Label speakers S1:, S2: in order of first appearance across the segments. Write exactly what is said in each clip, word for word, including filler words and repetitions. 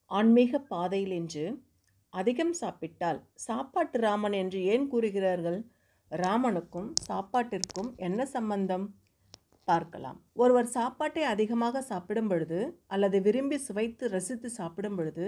S1: ஆன்மீக பாதையில் இன்று அதிகம் சாப்பிட்டால் சாப்பாட்டு ராமன் என்று ஏன் கூறுகிறார்கள்? ராமனுக்கும் சாப்பாட்டிற்கும் என்ன சம்பந்தம்? பார்க்கலாம். ஒருவர் சாப்பாட்டை அதிகமாக சாப்பிடும் பொழுது அல்லது விரும்பி சுவைத்து ரசித்து சாப்பிடும் பொழுது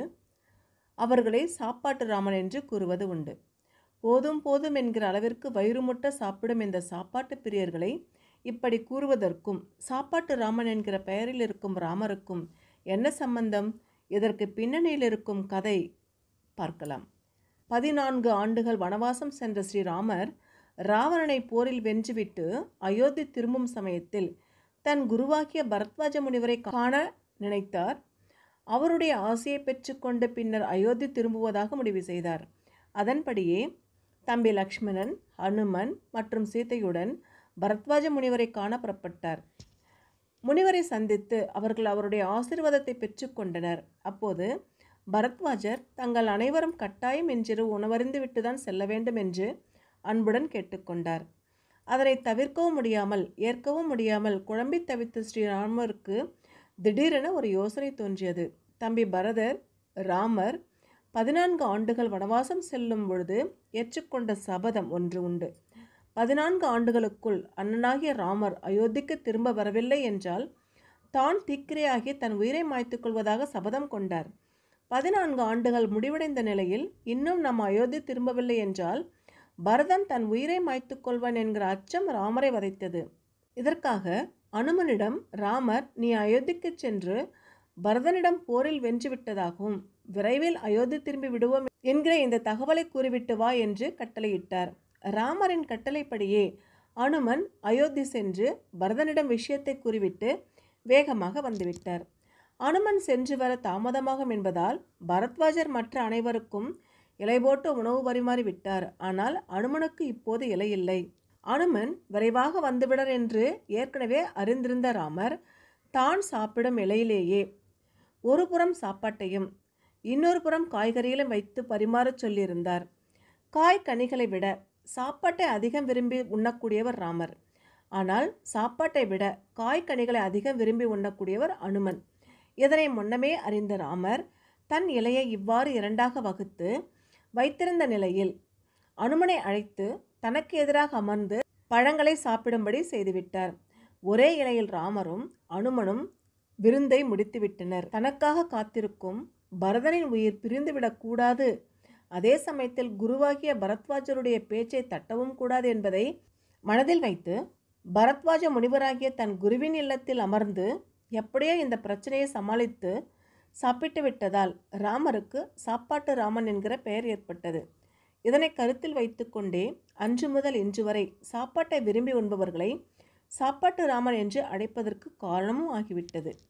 S1: அவர்களை சாப்பாட்டு ராமன் என்று கூறுவது உண்டு. போதும் போதும் என்கிற அளவிற்கு வயிறு முட்ட சாப்பிடும் இந்த சாப்பாட்டு பிரியர்களை இப்படி கூறுவதற்கும் சாப்பாட்டு ராமன் என்கிற பெயரில் இருக்கும் ராமருக்கும் என்ன சம்பந்தம்? இதற்கு பின்னணியில் இருக்கும் கதை பார்க்கலாம். பதினான்கு ஆண்டுகள் வனவாசம் சென்ற ஸ்ரீராமர் ராவணனை போரில் வென்றுவிட்டு அயோத்தி திரும்பும் சமயத்தில் தன் குருவாகிய பரத்வாஜ முனிவரை காண நினைத்தார். அவருடைய ஆசையை பெற்றுக்கொண்டு பின்னர் அயோத்தி திரும்புவதாக முடிவு செய்தார். அதன்படியே தம்பி லக்ஷ்மணன், ஹனுமன் மற்றும் சீதையுடன் பரத்வாஜ முனிவரை காண புறப்பட்டார். முனிவரை சந்தித்து அவர்கள் அவருடைய ஆசீர்வாதத்தை பெற்றுக்கொண்டனர். அப்போது பரத்வாஜர் தங்கள் அனைவரும் கட்டாயம் இன்றிரவு உணவருந்து விட்டுதான் செல்ல வேண்டும் என்று அன்புடன் கேட்டுக்கொண்டார். அதனை தவிர்க்கவும் முடியாமல் ஏற்கவும் முடியாமல் குழம்பி தவித்த ஸ்ரீராமருக்கு திடீரென ஒரு யோசனை தோன்றியது. தம்பி பரதர் ராமர் பதினான்கு ஆண்டுகள் வனவாசம் செல்லும் பொழுது ஏற்றுக்கொண்ட சபதம் ஒன்று உண்டு. பதினான்கு ஆண்டுகளுக்குள் அண்ணனாகிய ராமர் அயோத்திக்கு திரும்ப வரவில்லை என்றால் தான் தீக்கிரையாகி தன் உயிரை மாய்த்து கொள்வதாக சபதம் கொண்டார். பதினான்கு ஆண்டுகள் முடிவடைந்த நிலையில் இன்னும் நாம் அயோத்தி திரும்பவில்லை என்றால் பரதன் தன் உயிரை மாய்த்து கொள்வான் என்கிற அச்சம் ராமரை வதைத்தது. இதற்காக அனுமனிடம் ராமர் நீ அயோத்திக்கு சென்று பரதனிடம் போரில் வென்றுவிட்டதாகவும் விரைவில் அயோத்தி திரும்பி விடுவோம் என்கிற இந்த தகவலை கூறிவிட்டு வா என்று கட்டளையிட்டார். ராமரின் கட்டளைப்படியே அனுமன் அயோத்தி சென்று பரதனிடம் விஷயத்தை கூறிவிட்டு வேகமாக வந்துவிட்டார். அனுமன் சென்று வர தாமதமாகும் என்பதால் பரத்வாஜர் மற்ற அனைவருக்கும் இலை போட்டு உணவு பரிமாறி விட்டார். ஆனால் அனுமனுக்கு இப்போது இலை இல்லை. அனுமன் விரைவாக வந்துவிடர் என்று ஏற்கனவே அறிந்திருந்த ராமர் தான் சாப்பிடும் இலையிலேயே ஒரு புறம் சாப்பாட்டையும் இன்னொரு புறம் காய்கறிகளும் வைத்து பரிமாறச் சொல்லியிருந்தார். காய் கனிகளை விட சாப்பாட்டை அதிகம் விரும்பி உண்ணக்கூடியவர் ராமர். ஆனால் சாப்பாட்டை விட காய்கனிகளை அதிகம் விரும்பி உண்ணக்கூடியவர் அனுமன். இதனை முன்னமே அறிந்த ராமர் தன் இலையை இவ்வாறு இரண்டாக வகுத்து வைத்திருந்த நிலையில் அனுமனை அழைத்து தனக்கு எதிராக அமர்ந்து பழங்களை சாப்பிடும்படி செய்துவிட்டார். ஒரே இலையில் ராமரும் அனுமனும் விருந்தை முடித்துவிட்டனர். தனக்காக காத்திருக்கும் பரதனின் உயிர் பிரிந்துவிடக்கூடாது, அதே சமயத்தில் குருவாகிய பரத்வாஜருடைய பேச்சை தட்டவும் கூடாது என்பதை மனதில் வைத்து பரத்வாஜ முனிவராகிய தன் குருவின் இல்லத்தில் அமர்ந்து எப்படியோ இந்த பிரச்சனையை சமாளித்து சாப்பிட்டு விட்டதால் ராமருக்கு சாப்பாட்டு ராமன் என்கிற பெயர் ஏற்பட்டது. இதனை கருத்தில் வைத்து கொண்டே அன்று முதல் இன்று வரை சாப்பாட்டை விரும்பி உண்பவர்களை சாப்பாட்டு ராமன் என்று அழைப்பதற்கு காரணமும் ஆகிவிட்டது.